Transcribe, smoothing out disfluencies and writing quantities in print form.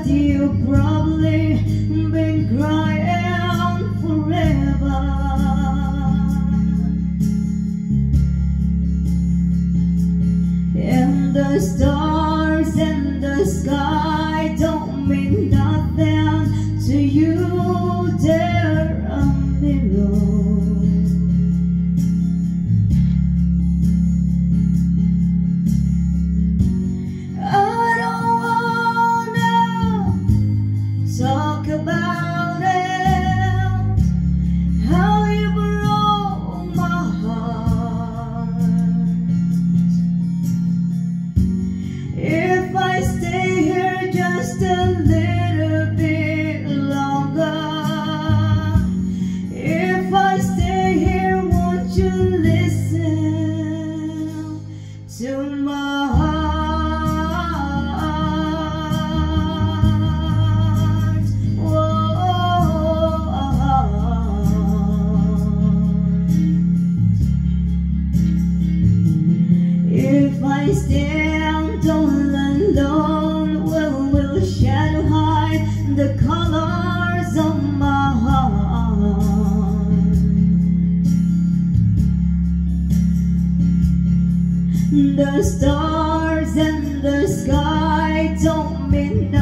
But you've probably been crying forever. And the stars in the sky don't mean nothing to you. They're a mirror. Talk about it, how you broke my heart. If I stay here just a little bit longer, if I stay here, won't you listen to my heart? If I stand all alone, will shadow hide the colors of my heart? The stars in the sky don't mean nothing.